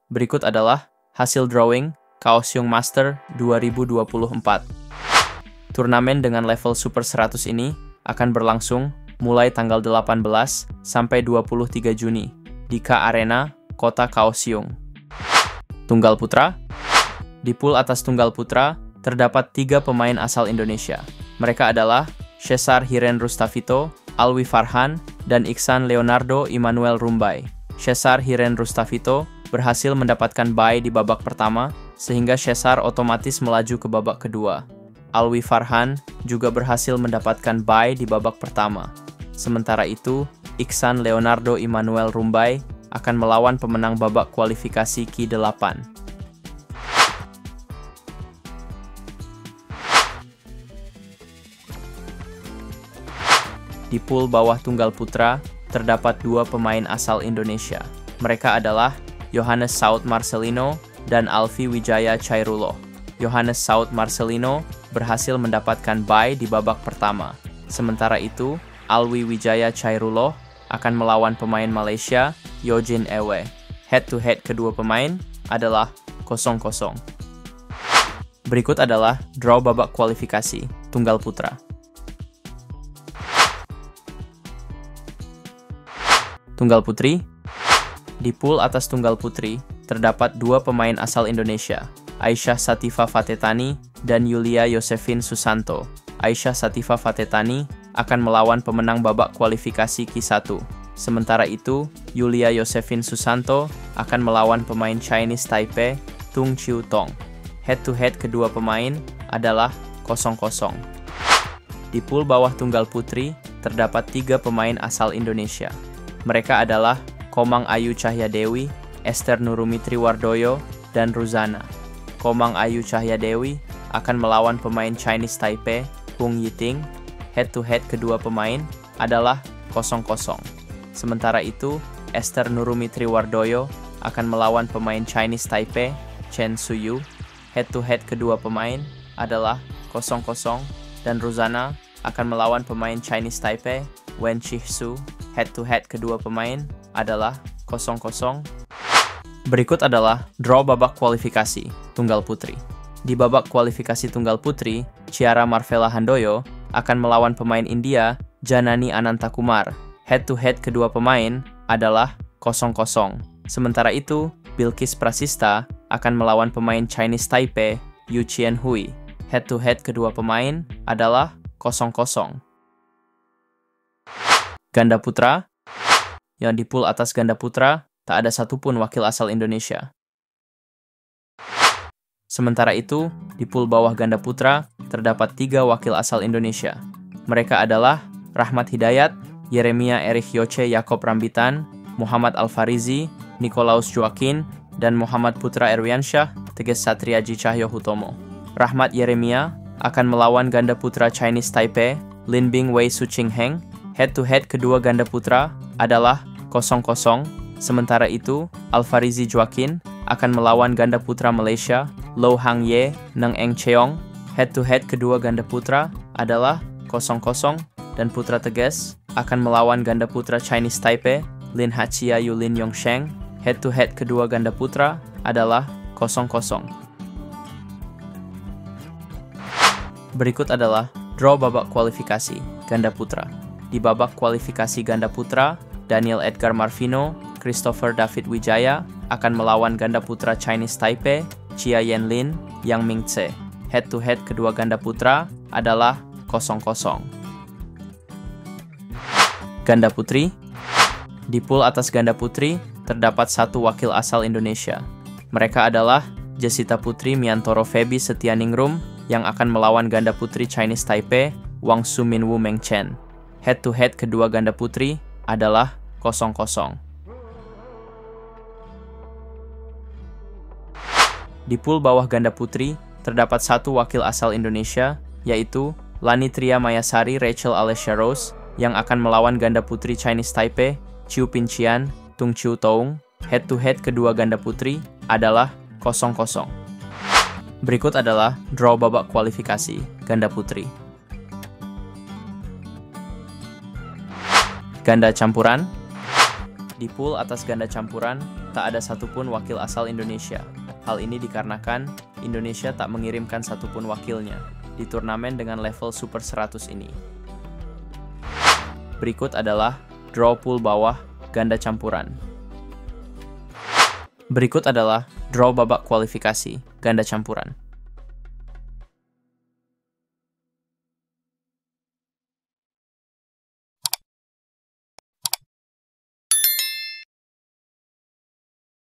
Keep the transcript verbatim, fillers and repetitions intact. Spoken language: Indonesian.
Berikut adalah hasil drawing Kaohsiung Master dua ribu dua puluh empat. Turnamen dengan level Super seratus ini akan berlangsung mulai tanggal delapan belas sampai dua puluh tiga Juni di K Arena, Kota Kaohsiung. Tunggal putra. Di pool atas tunggal putra, terdapat tiga pemain asal Indonesia. Mereka adalah Cesar Hiren Rustavito, Alwi Farhan, dan Iksan Leonardo Immanuel Rumbai. Cesar Hiren Rustavito berhasil mendapatkan bye di babak pertama, sehingga Cesar otomatis melaju ke babak kedua. Alwi Farhan juga berhasil mendapatkan bye di babak pertama. Sementara itu, Iksan Leonardo Immanuel Rumbai akan melawan pemenang babak kualifikasi Q delapan. Di pool bawah tunggal putra, terdapat dua pemain asal Indonesia. Mereka adalah Yohanes Saud Marcelino dan Alfi Wijaya Chairuloh. Yohanes Saud Marcelino berhasil mendapatkan bye di babak pertama. Sementara itu, Alwi Wijaya Chairuloh akan melawan pemain Malaysia, Yojin Ewe. Head-to-head kedua pemain adalah kosong kosong. Berikut adalah draw babak kualifikasi tunggal putra. Tunggal putri. Di pool atas tunggal putri, terdapat dua pemain asal Indonesia, Aisyah Satifah Fatetani dan Yulia Yosefin Susanto. Aisyah Satifah Fatetani akan melawan pemenang babak kualifikasi Q satu. Sementara itu, Yulia Yosefin Susanto akan melawan pemain Chinese Taipei, Tung Chiu Tong. Head-to-head kedua pemain adalah kosong kosong. Di pool bawah tunggal putri, terdapat tiga pemain asal Indonesia. Mereka adalah Komang Ayu Cahyadewi, Esther Nurumitri Wardoyo, dan Ruzana. Komang Ayu Cahyadewi akan melawan pemain Chinese Taipei, Hung Yiting. Head-to-head kedua pemain adalah kosong kosong. Sementara itu, Esther Nurumitri Wardoyo akan melawan pemain Chinese Taipei, Chen Suyu. Head-to-head kedua pemain adalah kosong kosong, dan Ruzana akan melawan pemain Chinese Taipei, Wen Chihsu. Head-to-head kedua pemain adalah kosong kosong. Berikut adalah draw babak kualifikasi tunggal putri. Di babak kualifikasi tunggal putri, Ciara Marvella Handoyo akan melawan pemain India, Janani Anantakumar. Head-to-head kedua pemain adalah kosong kosong. Sementara itu, Bilkis Prasista akan melawan pemain Chinese Taipei, Yu Chien Hui. Head-to-head kedua pemain adalah kosong kosong. Ganda putra. Yang di pool atas ganda putra, tak ada satupun wakil asal Indonesia. Sementara itu, di pool bawah ganda putra, terdapat tiga wakil asal Indonesia. Mereka adalah Rahmat Hidayat, Yeremia Erich Yoce Yakob Rambitan, Muhammad Alfarizi, Nikolaus Joaquin, dan Muhammad Putra Erwiansyah, Teges Satriaji Cahyo Hutomo. Rahmat Yeremia akan melawan ganda putra Chinese Taipei, Linbing Wei Suching Heng. Head-to-head kedua ganda putra adalah kosong kosong. Sementara itu, Alfarizi Joaquin akan melawan ganda putra Malaysia, Low Hang Ye Neng Eng Cheong. Head-to-head kedua ganda putra adalah kosong kosong, dan putra Teges akan melawan ganda putra Chinese Taipei, Lin Hachia Yu Lin Yongsheng. Head-to-head kedua ganda putra adalah kosong kosong. Berikut adalah draw babak kualifikasi ganda putra. Di babak kualifikasi ganda putra, Daniel Edgar Marvino, Christopher David Wijaya akan melawan ganda putra Chinese Taipei, Chia Yen Lin, Yang Ming Tse. Head-to-head kedua ganda putra adalah kosong kosong. Ganda putri. Di pool atas ganda putri, terdapat satu wakil asal Indonesia. Mereka adalah Jessita Putri Miantoro Feby Setianingrum yang akan melawan ganda putri Chinese Taipei, Wang Su Minwu Meng Chen. Head-to-head kedua ganda putri adalah kosong kosong. Di pool bawah ganda putri, terdapat satu wakil asal Indonesia, yaitu Lani Tria Mayasari Rachel Alessia Rose, yang akan melawan ganda putri Chinese Taipei, Chiu Pincian, Tung Chiu Toung. Head-to-head kedua ganda putri adalah kosong kosong. Berikut adalah draw babak kualifikasi ganda putri. Ganda campuran. Di pool atas ganda campuran, tak ada satupun wakil asal Indonesia. Hal ini dikarenakan Indonesia tak mengirimkan satupun wakilnya di turnamen dengan level Super seratus ini. Berikut adalah draw pool bawah ganda campuran. Berikut adalah draw babak kualifikasi ganda campuran.